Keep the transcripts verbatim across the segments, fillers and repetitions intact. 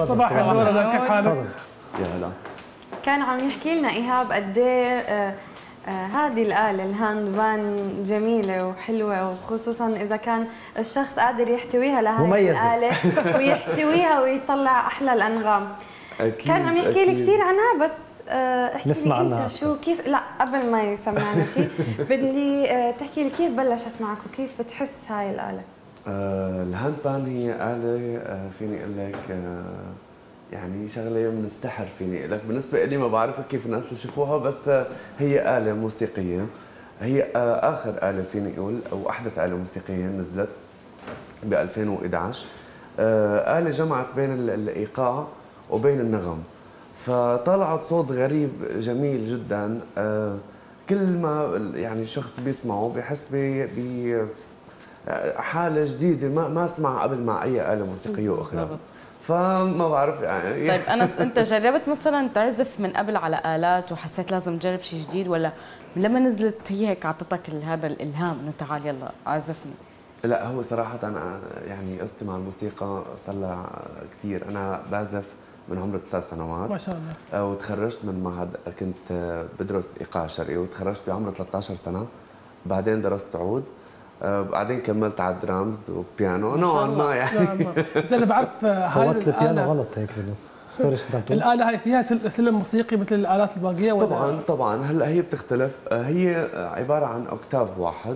صباح النور ناس، كيف حالك؟ يا هلا. كان عم يحكي لنا ايهاب قد ايه هذه الآلة الهاند بان جميلة وحلوة، وخصوصا إذا كان الشخص قادر يحتويها لهذه الآلة ويحتويها ويطلع أحلى الأنغام. أكيد. كان عم يحكي لي كثير عنها، بس احكي نسمع لي عنها انت شو كيف. لا قبل ما يسمعنا شيء بدي تحكي لي كيف بلشت معك وكيف بتحس هاي الآلة. آه الهاند بان هي آلة آه فيني اقول لك آه يعني شغله من السحر، فيني اقول لك بالنسبه لي ما بعرف كيف الناس بيشوفوها، بس آه هي آلة موسيقيه. هي آه اخر آلة فيني اقول او احدث آلة موسيقيه نزلت ب ألفين وإحدى عشر. آه آلة جمعت بين الايقاع وبين النغم، فطلعت صوت غريب جميل جدا. آه كل ما يعني الشخص بيسمعه بيحس ب حالة جديدة ما ما اسمعها قبل مع أي آلة موسيقية أخرى. فما بعرف يعني. طيب أنس، أنت جربت مثلا تعزف من قبل على آلات وحسيت لازم تجرب شيء جديد، ولا لما نزلت هي هيك أعطتك هذا الإلهام إنه تعال يلا عزفني؟ لا هو صراحة أنا يعني قصتي مع الموسيقى صار لها كثير. أنا بعزف من عمر تسع سنوات ما شاء الله، وتخرجت من معهد، كنت بدرس إيقاع شرقي وتخرجت بعمر ثلاثة عشر سنة. بعدين درست عود، بعدين كملت على الدرامز وبيانو نوعا ما يعني. زين انا بعرف فوت البيانو غلط هيك بالنص. سوري شو بدك تقول؟ الآلة هاي فيها سلم موسيقي مثل الآلات الباقية ولا؟ طبعا طبعا. هلا هي بتختلف، هي عبارة عن اوكتاف واحد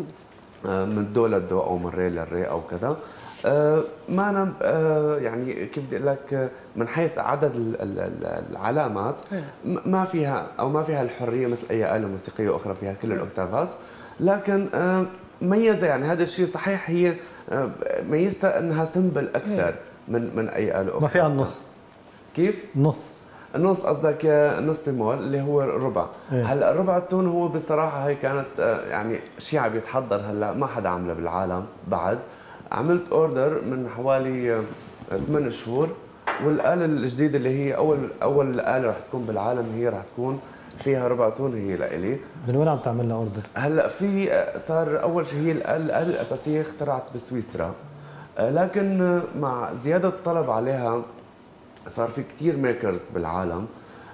من دو للدو او من ري للري او كذا. معنا يعني كيف بدي اقول لك من حيث عدد العلامات ما فيها او ما فيها الحرية مثل اي آلة موسيقية اخرى فيها كل الاوكتافات، لكن ميزة يعني هذا الشيء صحيح. هي ميزتها انها سمبل اكثر من من اي آلة اخرى. ما فيها النص. كيف؟ نص النص قصدك نص بيمول اللي هو الربع. إيه؟ هلا الربع التون هو بصراحه هي كانت يعني شيء عم يتحضر هلا، ما حدا عمله بالعالم بعد. عملت اوردر من حوالي ثمان شهور، والاله الجديده اللي هي اول اول اله رح تكون بالعالم هي رح تكون فيها ربع تون، هي لإلي. من وين عم تعمل لها اوردر؟ هلا في صار اول شيء هي الاله الاساسيه اخترعت بسويسرا، لكن مع زياده الطلب عليها صار في كثير ميكرز بالعالم،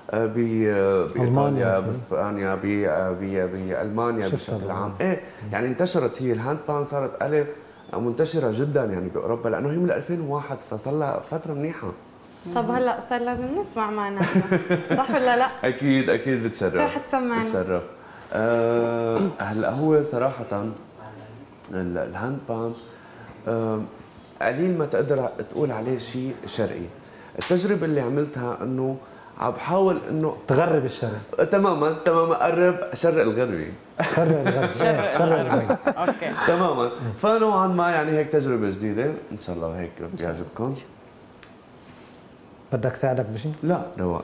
بايطاليا باسبانيا بالمانيا بشكل عام. ايه يعني انتشرت هي الهاند بان، صارت آلة منتشره جدا يعني باوروبا، لانه هي من ألفين وواحد فصار لها فتره منيحه. طب هلا صار لازم نسمع معنا صح ولا لا؟ اكيد اكيد بتشرف. شو حتسمعنا؟ بتشرف. أه هلا هو صراحه الهاند بان أه قليل ما تقدر تقول عليه شيء شرقي. التجربه اللي عملتها انه عم بحاول انه تغرب الشرق. تماما تماما قرب شرق الغربي. شرق الغرب. شرق الغربي. اوكي تماما. فنوعا ما يعني هيك تجربه جديده، ان شاء الله هيك بيعجبكم. بدك ساعدك بشيء؟ لا رواق.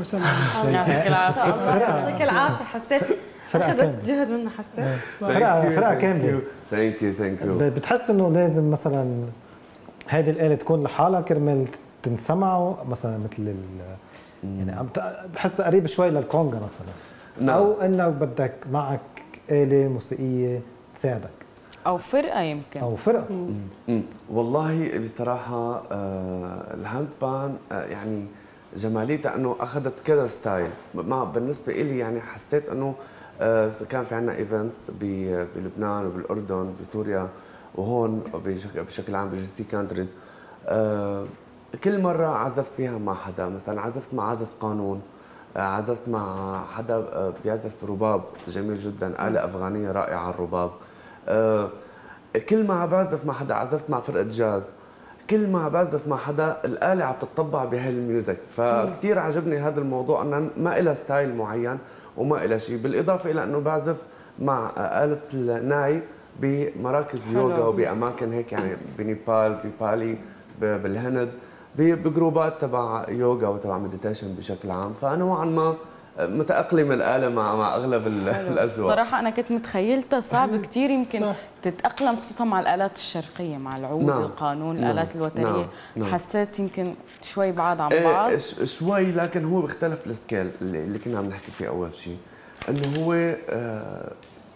شاء الله. يعطيك العافيه. الله يعطيك العافيه. حسيت اخذت جهد منه. حسيت فرقه فرقه كامله. ثانك يو ثانك يو. بتحس انه لازم مثلا هذه الآلة تكون لحالها كرمال تنسمع مثلا مثل ال يعني عم بحس قريب شوي للكونغا مثلا. نعم. او انك بدك معك آلة موسيقية تساعدك او فرقه يمكن او فرقه. امم والله بصراحه آه الهاند بان آه يعني جماليتها انه اخذت كذا ستايل. مع بالنسبه لي يعني حسيت انه آه كان في عندنا ايفنتس بلبنان وبالاردن بسوريا وهون بشكل عام بجي سي كانتريز. آه كل مره عزفت فيها مع حدا، مثلا عزفت مع عازف قانون، آه عزفت مع حدا آه بيعزف رباب جميل جدا، آلة افغانيه رائعه الرباب. آه كل ما بعزف مع حدا، عزفت مع فرقه جاز، كل ما بعزف مع حدا الآلة عم تتطبع بهاي الميوزك. فكتير عجبني هذا الموضوع انه ما إلها ستايل معين وما إلها شيء، بالاضافه الى انه بعزف مع آلة الناي بمراكز يوغا وباماكن هيك يعني بنيبال ببالي بالهند بجروبات تبع يوغا وتبع مديتيشن بشكل عام. فانا نوعا ما متأقلم الآلة مع مع اغلب الاذواق. صراحه انا كنت متخيلتها صعب كثير يمكن صح. تتأقلم خصوصا مع الآلات الشرقيه، مع العود نعم. القانون نعم. الآلات الوتريه نعم. حسيت يمكن شوي بعاد عن بعض ايه شوي، لكن هو بيختلف السكيل اللي, اللي كنا عم نحكي فيه اول شيء. انه هو آه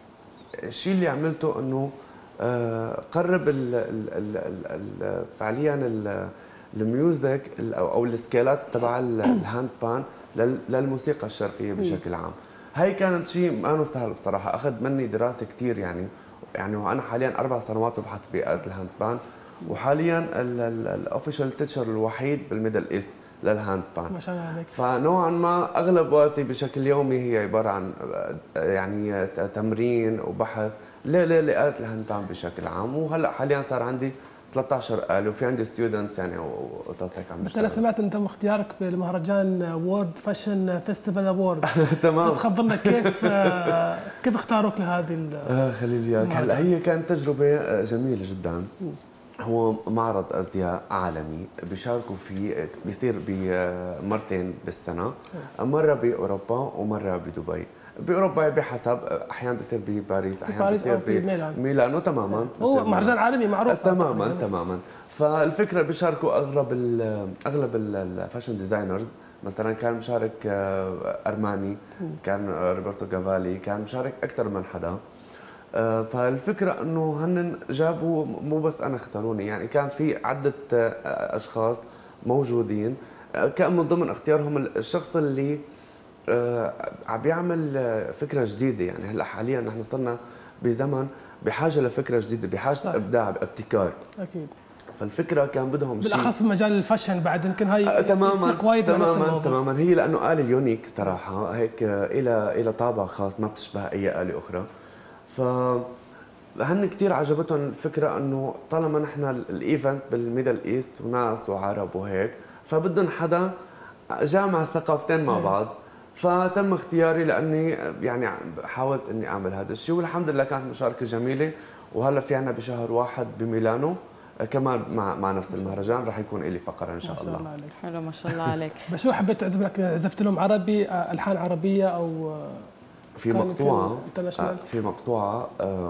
الشيء اللي عملته انه آه قرب ال ال ال ال ال فعليا الميوزك او السكيلات تبع الهاند بان للموسيقى الشرقيه بشكل عام. هي كانت شيء ما سهل بصراحه، اخذ مني دراسه كثير يعني يعني وانا حاليا اربع سنوات ببحث بآلة الهاند بان، وحاليا الاوفيشال تيتشر الوحيد بالميدل ايست للهاند بان. ما شاء الله عليك. فنوعا ما اغلب وقتي بشكل يومي هي عباره عن يعني تمرين وبحث لآلة الهاند بان بشكل عام. وهلا حاليا صار عندي ثلاثة عشر آلة وفي عندي ستودنتس يعني وقصص هيك عم بس انا سمعت ان تم اختيارك بالمهرجان وورد فاشن فيستيفال اوورد. تمام. بس خبرنا كيف كيف اختاروك لهذه آه خليل اياك. هلا هي كانت تجربه جميله جدا. هو معرض ازياء عالمي بيشاركوا فيه، بيصير بمرتين بالسنه، مره باوروبا ومره بدبي. باوروبا بحسب، احيانا بيصير بباريس، احيانا بيصير بميلانو. تماما هو مهرجان عالمي معروف تماما تماما. فالفكره بيشاركوا اغلب ال اغلب الفاشن ديزاينرز. مثلا كان مشارك ارماني، كان روبرتو كافالي، كان مشارك اكثر من حدا. فالفكره انه هن جابوا، مو بس انا اختاروني، يعني كان في عده اشخاص موجودين كان من ضمن اختيارهم الشخص اللي عم بيعمل فكره جديده. يعني هلا حاليا نحن صرنا بزمن بحاجه لفكره جديده، بحاجه صح. ابداع ابتكار. اكيد. فالفكره كان بدهم شيء بالاخص في مجال الفاشن بعد، يمكن هاي آه تماما وايد تماما تماما. هي لانه آلة يونيك صراحه، هيك الى الى طابع خاص ما بتشبه اي آلة اخرى. ف هن كثير عجبتهم الفكره انه طالما نحن الايفنت بالميدل ايست وناس وعرب وهيك، فبدهم حدا جامع الثقافتين مع بعض. فتم اختياري لاني يعني حاولت اني اعمل هذا الشيء، والحمد لله كانت مشاركه جميله. وهلا في عنا بشهر واحد بميلانو كمان مع مع نفس المهرجان راح يكون لي فقره ان شاء الله. ما شاء الله عليك. حلو ما شاء الله عليك. بس شو حبيت تعزف لك؟ عزفت لهم عربي، الحان عربيه او في مقطوعه في مقطوعه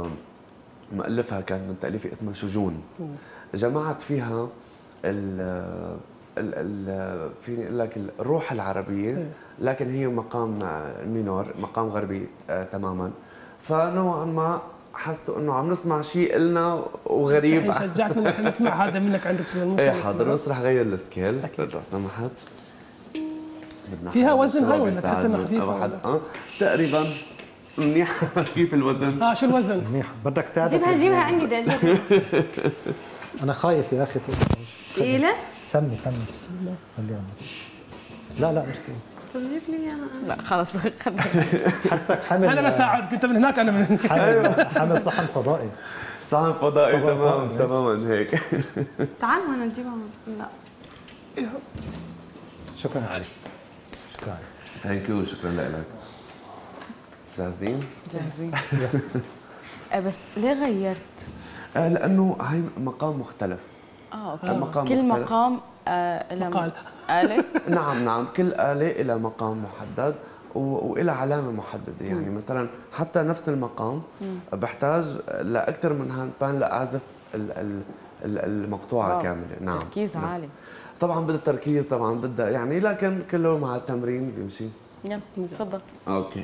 مؤلفها كان من تأليفي اسمها شجون. جمعت فيها ال ال ال فيني اقول لك الروح العربيه، لكن هي مقام مينور، مقام غربي آه تماما. فنوعا ما حسوا انه عم نسمع شيء النا وغريب. شجعك انك نسمع هذا منك، عندك شيء ايه حاضر. بس رح غير السكيل لو سمحت. فيها وزن هاي ولا تحس انها خفيفه؟ اه تقريبا منيح. كيف الوزن؟ اه شو الوزن؟ منيح. بدك ساعدك؟ جيبها جيبها عندي بدي اجرب. انا خايف يا اخي. ثقيله؟ سمي سمي خليها. لا لا مش ثقيله. طيب جيب لي انا. لا خلص خلينا. حسك حامل. انا بساعدك، انت من هناك انا من هناك. حامل حامل صحن فضائي. صحن فضائي تمام تماما هيك. تعال هون نجيبها. لا شكرا عليك. شكرا عليك. ثانك يو. شكرا لك. جاهزين؟ جاهزين. بس ليه غيرت؟ آه لانه هاي مقام مختلف. اه اوكي. مقام كل مختلف. مقام آه مقال آلة؟ نعم نعم، كل آلة لها مقام محدد وإلى علامة محددة، يعني مم. مثلا حتى نفس المقام مم. بحتاج لأكثر من هاند بان لأعزف المقطوعة كاملة. نعم، تركيز نعم. عالي طبعا بدها تركيز، طبعا بدها يعني، لكن كله مع التمرين بيمشي. يلا تفضل. اوكي.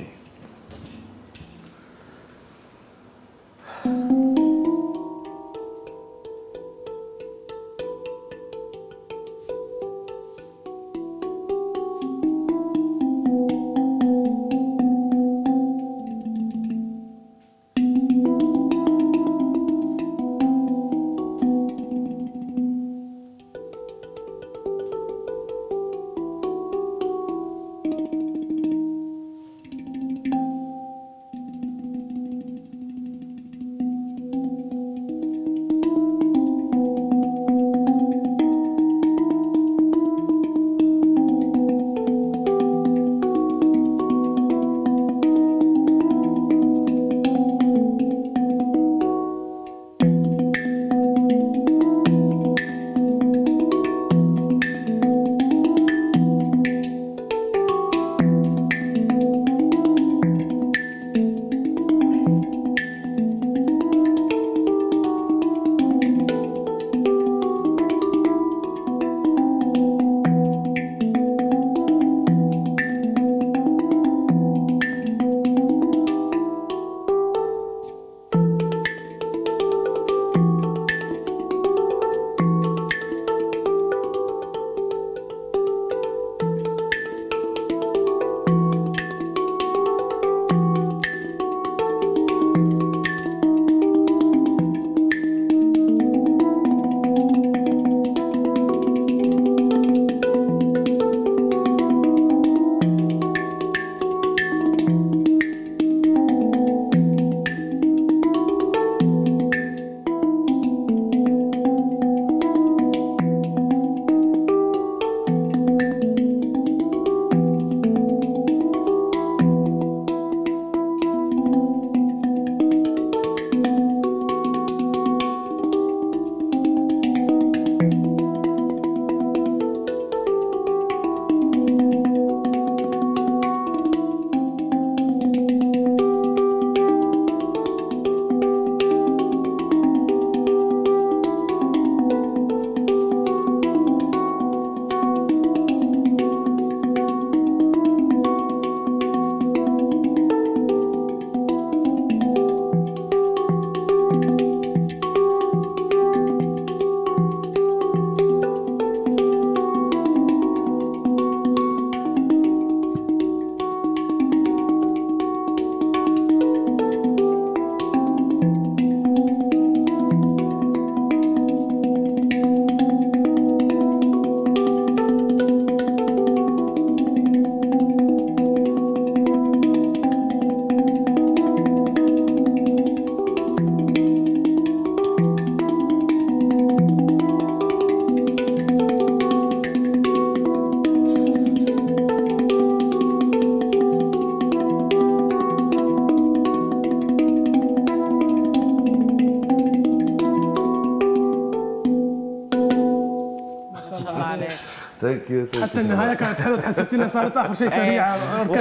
ثانك يو. حتى النهايه كانت حلوه، تحسيت انها صارت اخر شيء سريعه.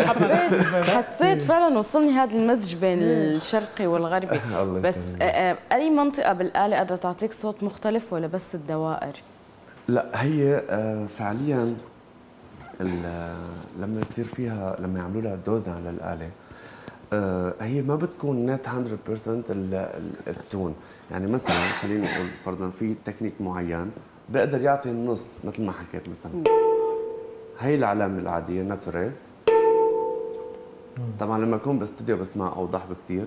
حسيت فعلا وصلني هذا المزج بين الشرقي والغربي. بس اي منطقه بالاله قادره تعطيك صوت مختلف ولا بس الدوائر؟ لا هي فعليا لما يصير فيها، لما يعملوا لها دوز على الاله، هي ما بتكون نت مية بالمية التون. يعني مثلا خلينا نقول فرضا في تكنيك معين بقدر يعطي النص مثل ما حكيت مثلا. هي العلامه العاديه ناتورال. طبعا لما اكون باستوديو بسمع اوضح بكثير.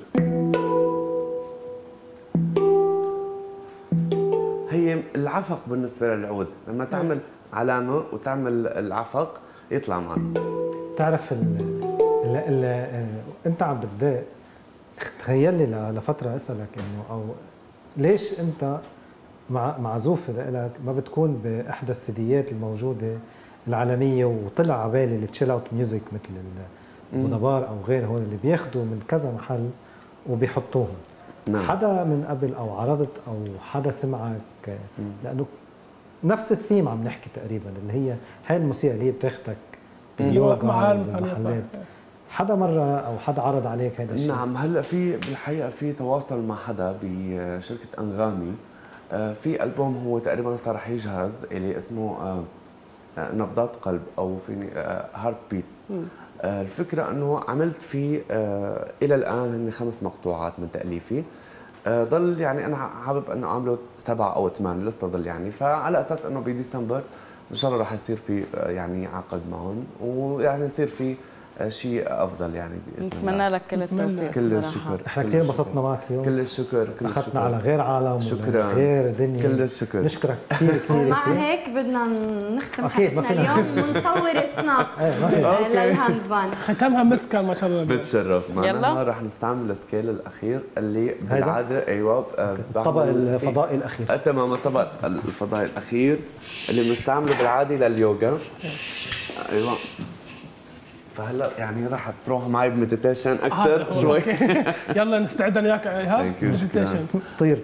هي العفق بالنسبه للعود، لما تعمل علامه وتعمل العفق يطلع معك. بتعرف ال ال ال انت عم بتضايق، تخيل لي لفتره اسالك انه او ليش انت مع معزوفه لك ما بتكون باحدى السيديات الموجوده العالميه وطلع على بالي التشيل اوت ميوزك مثل البودابار او غير، هون اللي بياخذوا من كذا محل وبيحطوهم. نعم. حدا من قبل او عرضت او حدا سمعك؟ لانه نفس الثيم عم نحكي تقريبا، اللي هي هاي الموسيقى اللي هي بتاخدك باليوغا والمحلات. حدا مره او حدا عرض عليك هذا الشيء؟ نعم، هلا في بالحقيقه في تواصل مع حدا بشركه انغامي. في البوم هو تقريبا صار رح يجهز اللي اسمه نبضات قلب او فيني هارت بيتس. الفكره انه عملت فيه الى الان هن خمس مقطوعات من تاليفي. ضل يعني انا حابب انه اعمله سبعه او ثمان لسه ضل يعني، فعلى اساس انه بديسمبر ان شاء الله رح يصير في يعني عقد معهم ويعني يصير في شيء افضل يعني باذن الله. نتمنى لك كل التوفيق. كل الشكر. احنا كثير انبسطنا معك اليوم. كل الشكر. كل الشكر. اخذنا على غير عالم. شكرا. غير دنيا. كل الشكر. نشكرك كثير كثير. ومع هيك بدنا نختم حلقتنا اليوم ونصور سناب للهاند بان. ختمها مسكه ما شاء الله. بتشرف. معناها رح نستعمل السكيل الاخير اللي بالعاده ايوه الطبق الفضائي الاخير. تمام، الطبق الفضائي الاخير اللي بنستعمله بالعاده لليوغا. ايوه. فهلا يعني راح تروح معي بمديتيشن اكثر شوي. يلا نستعد انا وياك ايهاب مديتيشن. طير.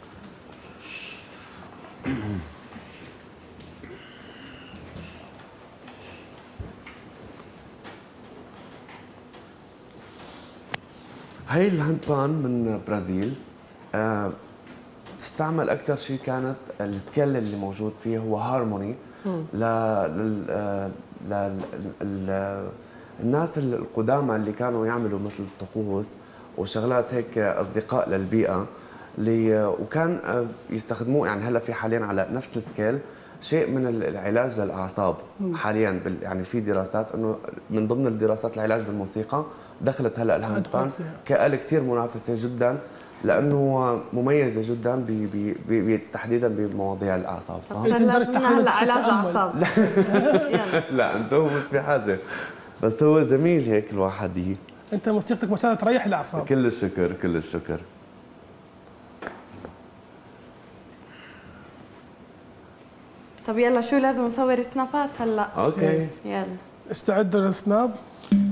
هاي الهاند بان من برازيل. أه تستعمل اكثر شيء كانت السكيل اللي موجود فيه هو هارموني ل لل لل الناس القدامى اللي كانوا يعملوا مثل الطقوس وشغلات هيك اصدقاء للبيئه اللي وكان يستخدموه. يعني هلا في حاليا على نفس السكيل شيء من العلاج للاعصاب حاليا بال يعني في دراسات انه من ضمن الدراسات العلاج بالموسيقى دخلت هلا الهاند بان كآلة كثير منافسه جدا لانه مميزه جدا بي بي بي تحديدا بمواضيع الاعصاب. تقدر تستحمل هلا علاج اعصاب. لا انتم مش في حاجه، بس هو جميل هيك الواحد ي... انت موسيقتك ما شاء الله تريح الاعصاب. كل الشكر. كل الشكر. طب يلا شو لازم نصور سنابات هلا؟ اوكي يلا استعدوا للسناب.